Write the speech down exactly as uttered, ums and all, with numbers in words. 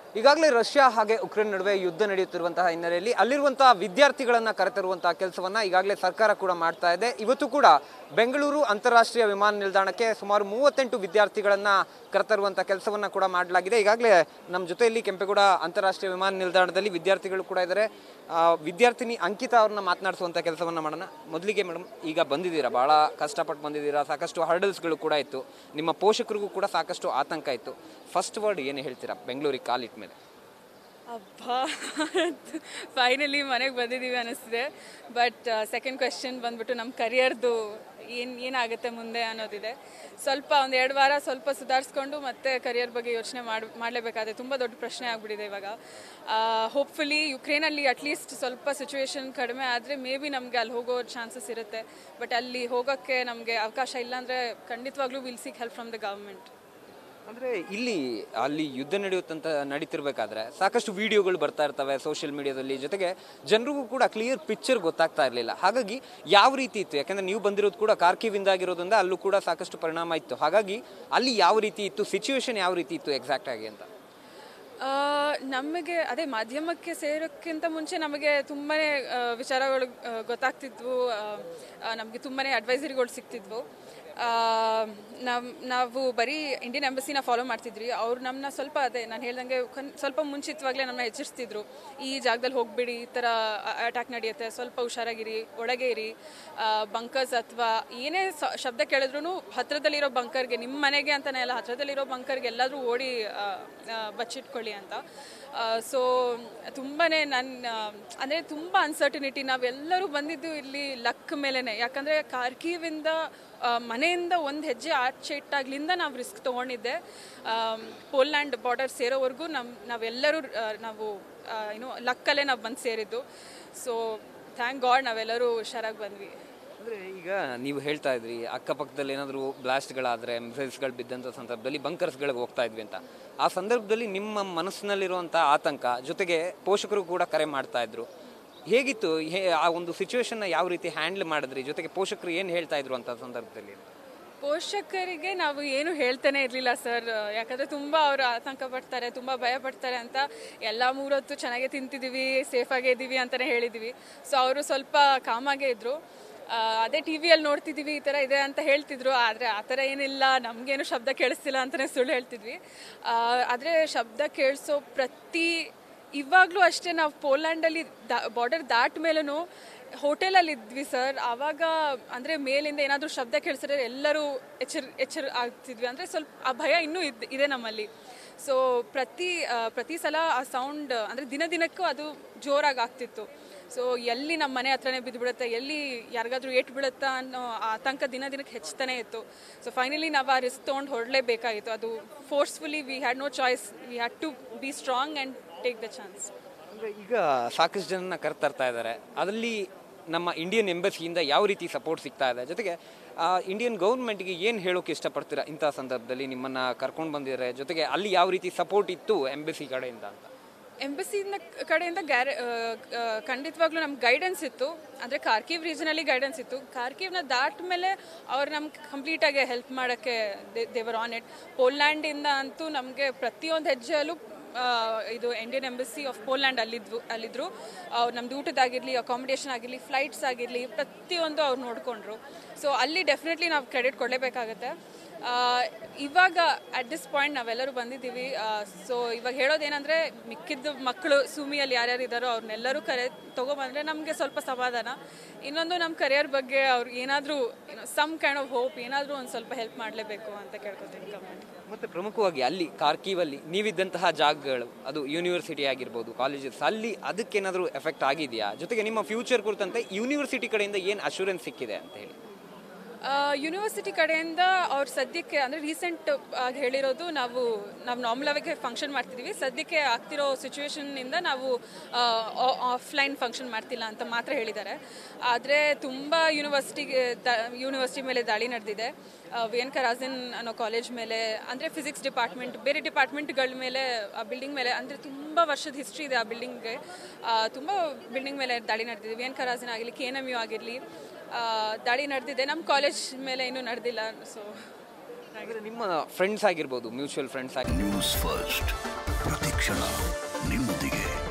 ಈಗಾಗಲೇ ರಷ್ಯಾ ಹಾಗೆ ಉಕ್ರೇನ್ ನಡುವೆ ಯುದ್ಧ ನಡೆಯುತ್ತಿರುವಂತಹ ಹಿನ್ನೆಲೆಯಲ್ಲಿ ಅಲ್ಲಿರುವಂತಹ ವಿದ್ಯಾರ್ಥಿಗಳನ್ನು ಕರೆತರುವಂತಹ ಕೆಲಸವನ್ನ ಈಗಾಗಲೇ ಸರ್ಕಾರ ಕೂಡ ಮಾಡ್ತಾ ಇದೆ. ಇವತ್ತು ಕೂಡ ಬೆಂಗಳೂರು ಅಂತಾರಾಷ್ಟ್ರೀಯ ವಿಮಾನ ನಿಲ್ದಾಣಕ್ಕೆ ಸುಮಾರು ಮೂವತ್ತೆಂಟು ವಿದ್ಯಾರ್ಥಿಗಳನ್ನು ಕರೆತರುವಂತಹ ಕೆಲಸವನ್ನ ಕೂಡ ಮಾಡಲಾಗಿದೆ. ಈಗಾಗಲೇ ನಮ್ಮ ಜೊತೆಯಲ್ಲಿ ಕೆಂಪೇಗೌಡ ಅಂತಾರಾಷ್ಟ್ರೀಯ ವಿಮಾನ ನಿಲ್ದಾಣದಲ್ಲಿ ವಿದ್ಯಾರ್ಥಿಗಳು ಕೂಡ ಇದ್ದಾರೆ. ವಿದ್ಯಾರ್ಥಿನಿ ಅಂಕಿತಾ ಅವ್ರನ್ನ ಮಾತನಾಡಿಸುವಂಥ ಕೆಲಸವನ್ನ ಮಾಡೋಣ. ಮೊದಲಿಗೆ ಮೇಡಮ್, ಈಗ ಬಂದಿದ್ದೀರಾ, ಭಾಳ ಕಷ್ಟಪಟ್ಟು ಬಂದಿದ್ದೀರಾ, ಸಾಕಷ್ಟು ಹರ್ಡಲ್ಸ್ಗಳು ಕೂಡ ಇತ್ತು, ನಿಮ್ಮ ಪೋಷಕರಿಗೂ ಕೂಡ ಸಾಕಷ್ಟು ಆತಂಕ ಇತ್ತು. ಫಸ್ಟ್ ವರ್ಡ್ ಏನು ಹೇಳ್ತೀರಾ ಬೆಂಗಳೂರಿಗೆ ಕಾಲಿಟ್ಟ ಮೇಲೆ? ಅಬ್ಬಾ, ಫೈನಲಿ ಮನೆಗೆ ಬಂದಿದ್ದೀವಿ ಅನ್ನಿಸ್ತಿದೆ. ಬಟ್ ಸೆಕೆಂಡ್ ಕ್ವೆಶ್ಚನ್ ಬಂದ್ಬಿಟ್ಟು ನಮ್ಮ ಕರಿಯರ್ದು ಏನು ಏನಾಗುತ್ತೆ ಮುಂದೆ ಅನ್ನೋದಿದೆ. ಸ್ವಲ್ಪ ಒಂದು ಎರಡು ವಾರ ಸ್ವಲ್ಪ ಸುಧಾರಿಸ್ಕೊಂಡು ಮತ್ತೆ ಕರಿಯರ್ ಬಗ್ಗೆ ಯೋಚನೆ ಮಾಡಿ ಮಾಡಲೇಬೇಕಾದ್ರೆ ತುಂಬ ದೊಡ್ಡ ಪ್ರಶ್ನೆ ಆಗಿಬಿಟ್ಟಿದೆ ಇವಾಗ. ಹೋಪ್ಫುಲಿ ಯುಕ್ರೇನಲ್ಲಿ ಅಟ್ಲೀಸ್ಟ್ ಸ್ವಲ್ಪ ಸಿಚುವೇಶನ್ ಕಡಿಮೆ ಆದರೆ ಮೇ ಬಿ ನಮಗೆ ಅಲ್ಲಿ ಹೋಗೋ ಚಾನ್ಸಸ್ ಇರುತ್ತೆ. ಬಟ್ ಅಲ್ಲಿ ಹೋಗೋಕ್ಕೆ ನಮಗೆ ಅವಕಾಶ ಇಲ್ಲಾಂದರೆ ಖಂಡಿತವಾಗ್ಲೂ will seek help from the government. ಅಂದರೆ ಇಲ್ಲಿ ಅಲ್ಲಿ ಯುದ್ಧ ನಡೆಯುತ್ತಂತ ನಡೀತಿರ್ಬೇಕಾದ್ರೆ ಸಾಕಷ್ಟು ವಿಡಿಯೋಗಳು ಬರ್ತಾ ಇರ್ತವೆ ಸೋಷಿಯಲ್ ಮೀಡಿಯಾದಲ್ಲಿ, ಜೊತೆಗೆ ಜನರಿಗೂ ಕೂಡ ಕ್ಲಿಯರ್ ಪಿಕ್ಚರ್ ಗೊತ್ತಾಗ್ತಾ ಇರಲಿಲ್ಲ. ಹಾಗಾಗಿ ಯಾವ ರೀತಿ ಇತ್ತು, ಯಾಕಂದರೆ ನೀವು ಬಂದಿರೋದು ಕೂಡ ಕಾರ್ಕಿವಿಂದ ಆಗಿರೋದ್ರಿಂದ ಅಲ್ಲೂ ಕೂಡ ಸಾಕಷ್ಟು ಪರಿಣಾಮ ಇತ್ತು. ಹಾಗಾಗಿ ಅಲ್ಲಿ ಯಾವ ರೀತಿ ಇತ್ತು, ಸಿಚುವೇಶನ್ ಯಾವ ರೀತಿ ಇತ್ತು ಎಕ್ಸಾಕ್ಟ್ ಆಗಿ ಅಂತ? ನಮಗೆ ಅದೇ ಮಾಧ್ಯಮಕ್ಕೆ ಸೇರೋಕ್ಕಿಂತ ಮುಂಚೆ ನಮಗೆ ತುಂಬಾ ವಿಚಾರಗಳು ಗೊತ್ತಾಗ್ತಿದ್ವು, ನಮಗೆ ತುಂಬಾ ಅಡ್ವೈಸರಿಗಳು ಸಿಗ್ತಿದ್ವು. ನಾವು ನಾವು ಬರೀ ಇಂಡಿಯನ್ ಎಂಬಸಿನ ಫಾಲೋ ಮಾಡ್ತಿದ್ವಿ. ಅವ್ರು ನಮ್ಮನ್ನ ಸ್ವಲ್ಪ ಅದೇ ನಾನು ಹೇಳ್ದಂಗೆ ಕನ್ ಸ್ವಲ್ಪ ಮುಂಚಿತವಾಗಲೇ ನಮ್ಮನ್ನ ಎಚ್ಚರಿಸ್ತಿದ್ರು, ಈ ಜಾಗದಲ್ಲಿ ಹೋಗ್ಬಿಡಿ, ಈ ಥರ ಅಟ್ಯಾಕ್ ನಡೆಯುತ್ತೆ, ಸ್ವಲ್ಪ ಹುಷಾರಾಗಿರಿ, ಒಳಗೆ ಇರಿ, ಬಂಕರ್ಸ್ ಅಥವಾ ಏನೇ ಶಬ್ದ ಕೇಳಿದ್ರು ಹತ್ತಿರದಲ್ಲಿರೋ ಬಂಕರ್ಗೆ, ನಿಮ್ಮ ಮನೆಗೆ ಅಂತಲೇ ಅಲ್ಲ, ಹತ್ತಿರದಲ್ಲಿರೋ ಬಂಕರ್ಗೆ ಎಲ್ಲಾದರೂ ಓಡಿ ಬಚ್ಚಿಟ್ಕೊಳ್ಳಿ ಅಂತ. ಸೊ ತುಂಬಾ ನನ್ನ ಅಂದರೆ ತುಂಬ ಅನ್ಸರ್ಟಿನಿಟಿ. ನಾವೆಲ್ಲರೂ ಬಂದಿದ್ದು ಇಲ್ಲಿ ಲಕ್ ಮೇಲೇ, ಯಾಕಂದರೆ ಕಾರ್ಕಿವಿಂದ ಮನೆಯಿಂದ ಒಂದು ಹೆಜ್ಜೆ ಆಚೆ ಇಟ್ಟಾಗ್ಲಿಂದ ನಾವು ರಿಸ್ಕ್ ತೊಗೊಂಡಿದ್ದೆ. ಪೋಲ್ಯಾಂಡ್ ಬಾರ್ಡರ್ ಸೇರೋವರೆಗೂ ನಮ್ಮ ನಾವೆಲ್ಲರೂ ನಾವು ಏನು ಲಕ್ಕಲ್ಲೇ ನಾವು ಬಂದು ಸೇರಿದ್ದು. ಸೊ ಥ್ಯಾಂಕ್ ಗಾಡ್ ನಾವೆಲ್ಲರೂ ಹುಷಾರಾಗಿ ಬಂದ್ವಿ. ಅಂದರೆ ಈಗ ನೀವು ಹೇಳ್ತಾ ಇದ್ರಿ ಅಕ್ಕಪಕ್ಕದಲ್ಲಿ ಏನಾದರೂ ಬ್ಲಾಸ್ಟ್ಗಳಾದರೆ, ಮಿಸೈಲ್ಸ್ಗಳು ಬಿದ್ದಂಥ ಸಂದರ್ಭದಲ್ಲಿ ಬಂಕರ್ಸ್ಗಳಿಗೆ ಹೋಗ್ತಾ ಇದ್ವಿ ಅಂತ. ಆ ಸಂದರ್ಭದಲ್ಲಿ ನಿಮ್ಮ ಮನಸ್ಸಿನಲ್ಲಿರುವಂಥ ಆತಂಕ, ಜೊತೆಗೆ ಪೋಷಕರು ಕೂಡ ಕರೆ ಮಾಡ್ತಾ ಇದ್ರು, ಹೇಗಿತ್ತು ಹೇ ಆ ಒಂದು ಸಿಚುವೇಶನ್ನ ಯಾವ ರೀತಿ ಹ್ಯಾಂಡಲ್ ಮಾಡಿದ್ರಿ? ಜೊತೆಗೆ ಪೋಷಕರು ಏನು ಹೇಳ್ತಾ ಇದ್ರು ಅಂತ ಸಂದರ್ಭದಲ್ಲಿ? ಪೋಷಕರಿಗೆ ನಾವು ಏನು ಹೇಳ್ತಾನೆ ಇರಲಿಲ್ಲ ಸರ್, ಯಾಕಂದರೆ ತುಂಬ ಅವರು ಆತಂಕ ಪಡ್ತಾರೆ, ತುಂಬ ಭಯ ಪಡ್ತಾರೆ ಅಂತ. ಎಲ್ಲ ಮೂರೊತ್ತು ಚೆನ್ನಾಗೇ ತಿಂತಿದ್ದೀವಿ, ಸೇಫಾಗೇ ಇದ್ದೀವಿ ಅಂತಲೇ ಹೇಳಿದ್ವಿ. ಸೊ ಅವರು ಸ್ವಲ್ಪ ಕಾಮಾಗೇ ಇದ್ದರು. ಅದೇ ಟಿ ವಿಯಲ್ಲಿ ನೋಡ್ತಿದ್ದೀವಿ ಈ ಥರ ಇದೆ ಅಂತ ಹೇಳ್ತಿದ್ರು, ಆದರೆ ಆ ಥರ ಏನಿಲ್ಲ, ನಮಗೇನು ಶಬ್ದ ಕೇಳಿಸ್ತಿಲ್ಲ ಅಂತಲೇ ಸುಳ್ಳು ಹೇಳ್ತಿದ್ವಿ. ಆದರೆ ಶಬ್ದ ಕೇಳಿಸೋ ಪ್ರತಿ ಇವಾಗಲೂ ಅಷ್ಟೇ, ನಾವು ಪೋಲ್ಯಾಂಡಲ್ಲಿ ದಾ ಬಾರ್ಡರ್ ದಾಟ ಮೇಲೂ ಹೋಟೆಲಲ್ಲಿ ಇದ್ವಿ ಸರ್. ಆವಾಗ ಅಂದರೆ ಮೇಲಿಂದ ಏನಾದರೂ ಶಬ್ದ ಕೇಳಿಸಿದ್ರೆ ಎಲ್ಲರೂ ಎಚ್ಚರ ಎಚ್ಚರ ಆಗ್ತಿದ್ವಿ. ಅಂದರೆ ಸ್ವಲ್ಪ ಆ ಭಯ ಇನ್ನೂ ಇದ್ ಇದೆ ನಮ್ಮಲ್ಲಿ. ಸೊ ಪ್ರತಿ ಪ್ರತಿ ಸಲ ಆ ಸೌಂಡ್ ಅಂದರೆ ದಿನ ದಿನಕ್ಕೂ ಅದು ಜೋರಾಗಿ ಆಗ್ತಿತ್ತು. ಸೊ ಎಲ್ಲಿ ನಮ್ಮ ಮನೆ ಹತ್ರನೇ ಬಿದ್ದುಬಿಡುತ್ತೆ, ಎಲ್ಲಿ ಯಾರಿಗಾದ್ರೂ ಏಟು ಬೀಳುತ್ತಾ ಅನ್ನೋ ಆತಂಕ ದಿನ ದಿನಕ್ಕೆ ಹೆಚ್ಚುತ್ತಾನೆ ಇತ್ತು. ಸೊ ಫೈನಲಿ ನಾವು ಆ ರಿಸ್ಕ್ ತೊಗೊಂಡು ಹೊರಡಲೇಬೇಕಾಗಿತ್ತು. ಅದು forcefully we had no choice, we had to be strong and take the chance. ಅಂದರೆ ಈಗ ಸಾಕಷ್ಟು ಜನನ ಕರ್ತರ್ತಾ ಇದ್ದಾರೆ, ಅದರಲ್ಲಿ ನಮ್ಮ ಇಂಡಿಯನ್ ಎಂಬಸಿಯಿಂದ ಯಾವ ರೀತಿ ಸಪೋರ್ಟ್ ಸಿಗ್ತಾ ಇದೆ, ಜೊತೆಗೆ ಇಂಡಿಯನ್ ಗೌರ್ಮೆಂಟ್ಗೆ ಏನು ಹೇಳೋಕೆ ಇಷ್ಟಪಡ್ತೀರಾ ಇಂಥ ಸಂದರ್ಭದಲ್ಲಿ ನಿಮ್ಮನ್ನು ಕರ್ಕೊಂಡು ಬಂದಿದ್ದಾರೆ, ಜೊತೆಗೆ ಅಲ್ಲಿ ಯಾವ ರೀತಿ ಸಪೋರ್ಟ್ ಇತ್ತು ಎಂಬಸಿ ಕಡೆಯಿಂದ ಅಂತ? ಎಂಬಸಿನ ಕಡೆಯಿಂದ ಗ್ಯಾರೆ ಖಂಡಿತವಾಗ್ಲೂ ನಮ್ಗೆ ಗೈಡೆನ್ಸ್ ಇತ್ತು. ಅಂದರೆ ಕಾರ್ಕಿವ್ ರೀಜನಲ್ಲಿ ಗೈಡೆನ್ಸ್ ಇತ್ತು. ಕಾರ್ಕಿವ್ನ ದಾಟ ಮೇಲೆ ಅವ್ರು ನಮ್ಗೆ ಕಂಪ್ಲೀಟಾಗಿ ಹೆಲ್ಪ್ ಮಾಡೋಕ್ಕೆ ದೇವರ್ ಆನ್ ಇಟ್. ಪೋಲ್ಯಾಂಡಿಂದ ಅಂತೂ ನಮಗೆ ಪ್ರತಿಯೊಂದು ಹೆಜ್ಜೆಯಲ್ಲೂ ಇದು ಇಂಡಿಯನ್ ಎಂಬಸಿ ಆಫ್ ಪೋಲ್ಯಾಂಡ್ ಅಲ್ಲಿದ್ವು ಅಲ್ಲಿದ್ದರು ಅವ್ರು ನಮ್ಮದು ಊಟದಾಗಿರಲಿ, ಅಕಾಮಿಡೇಷನ್ ಆಗಿರಲಿ, ಫ್ಲೈಟ್ಸ್ ಆಗಿರಲಿ, ಪ್ರತಿಯೊಂದು ಅವ್ರು ನೋಡಿಕೊಂಡ್ರು. ಸೊ ಅಲ್ಲಿ ಡೆಫಿನೆಟ್ಲಿ ನಾವು ಕ್ರೆಡಿಟ್ ಕೊಡಲೇಬೇಕಾಗತ್ತೆ. ಇವಾಗ ಅಟ್ ದಿಸ್ ಪಾಯಿಂಟ್ ನಾವೆಲ್ಲರೂ ಬಂದಿದ್ದೀವಿ. ಸೊ ಇವಾಗ ಹೇಳೋದೇನೆಂದರೆ, ಮಿಕ್ಕಿದ್ದು ಮಕ್ಕಳು ಸುಮಿಯಲ್ಲಿ ಯಾರ್ಯಾರು ಇದ್ದಾರೋ ಅವ್ರನ್ನೆಲ್ಲರೂ ಕರೆ ತೊಗೊಬಂದರೆ ನಮಗೆ ಸ್ವಲ್ಪ ಸಮಾಧಾನ. ಇನ್ನೊಂದು ನಮ್ಮ ಕರಿಯರ್ ಬಗ್ಗೆ ಅವ್ರು ಏನಾದರೂ ಸಮ್ ಕೈಂಡ್ ಆಫ್ ಹೋಪ್, ಏನಾದರೂ ಒಂದು ಸ್ವಲ್ಪ ಹೆಲ್ಪ್ ಮಾಡಲೇಬೇಕು ಅಂತ ಕೇಳ್ಕೊತೀನಿ ಗವರ್ಮೆಂಟ್. ಮತ್ತು ಪ್ರಮುಖವಾಗಿ ಅಲ್ಲಿ ಕಾರ್ಕಿವಲ್ಲಿ ನೀವಿದ್ದಂತಹ ಜಾಗಗಳು, ಅದು ಯೂನಿವರ್ಸಿಟಿ ಆಗಿರ್ಬೋದು, ಕಾಲೇಜಸ್, ಅಲ್ಲಿ ಅದಕ್ಕೇನಾದರೂ ಎಫೆಕ್ಟ್ ಆಗಿದೆಯಾ? ಜೊತೆಗೆ ನಿಮ್ಮ ಫ್ಯೂಚರ್ ಕುರಿತಂತೆ ಯೂನಿವರ್ಸಿಟಿ ಕಡೆಯಿಂದ ಏನು ಅಶ್ಯೂರೆನ್ಸ್ ಸಿಕ್ಕಿದೆ ಅಂತ ಹೇಳಿ? ಯೂನಿವರ್ಸಿಟಿ ಕಡೆಯಿಂದ ಅವ್ರು ಸದ್ಯಕ್ಕೆ ಅಂದರೆ ರೀಸೆಂಟ್ ಆಗಿ ಹೇಳಿರೋದು, ನಾವು ನಾವು ನಾರ್ಮಲ್ ಆಗಿ ಫಂಕ್ಷನ್ ಮಾಡ್ತಿದ್ದೀವಿ, ಸದ್ಯಕ್ಕೆ ಆಗ್ತಿರೋ ಸಿಚುವೇಶನ್ನಿಂದ ನಾವು ಆಫ್ಲೈನ್ ಫಂಕ್ಷನ್ ಮಾಡ್ತಿಲ್ಲ ಅಂತ ಮಾತ್ರ ಹೇಳಿದ್ದಾರೆ. ಆದರೆ ತುಂಬ ಯೂನಿವರ್ಸಿಟಿಗೆ ದ ಯೂನಿವರ್ಸಿಟಿ ಮೇಲೆ ದಾಳಿ ನಡೆದಿದೆ. ವಿ ಎನ್ ಕರಾಜಿನ್ ಅನ್ನೋ ಕಾಲೇಜ್ ಮೇಲೆ, ಅಂದರೆ ಫಿಸಿಕ್ಸ್ ಡಿಪಾರ್ಟ್ಮೆಂಟ್, ಬೇರೆ ಡಿಪಾರ್ಟ್ಮೆಂಟ್ಗಳ ಮೇಲೆ, ಆ ಬಿಲ್ಡಿಂಗ್ ಮೇಲೆ, ಅಂದರೆ ತುಂಬ ವರ್ಷದ ಹಿಸ್ಟ್ರಿ ಇದೆ ಆ ಬಿಲ್ಡಿಂಗ್ಗೆ. ತುಂಬ ಬಿಲ್ಡಿಂಗ್ ಮೇಲೆ ದಾಳಿ ನಡೆದಿದೆ. ವಿ ಎನ್ ಕರಾಜಿನ್ ಆಗಿರಲಿ, ಕೆ ಎನ್ ಎಮ್ ಯು ಆಗಿರಲಿ, ದಾಳಿ ನಡೆದಿದೆ. ನಮ್ಮ ಕಾಲೇಜ್ ಮೇಲೆ ಇನ್ನೂ ನಡೆದಿಲ್ಲ. ಸೊ ನಿಮ್ಮ ಫ್ರೆಂಡ್ಸ್ ಆಗಿರ್ಬೋದು, ಮ್ಯೂಚುವಲ್ ಫ್ರೆಂಡ್ಸ್ ಆಗಿ. News first. ಕ್ಷಣ ನಿಮ್ಮೊಂದಿಗೆ.